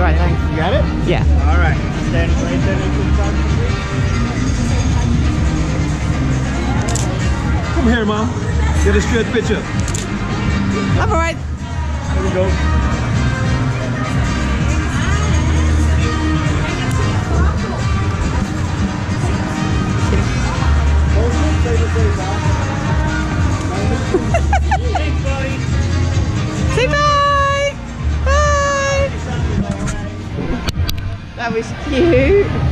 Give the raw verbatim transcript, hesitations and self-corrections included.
Alright, thanks. You got it? Yeah. Alright. Stand right there. Come here, Mom. Get a straight picture. I'm alright. There we go. Say bye! Bye! That was cute.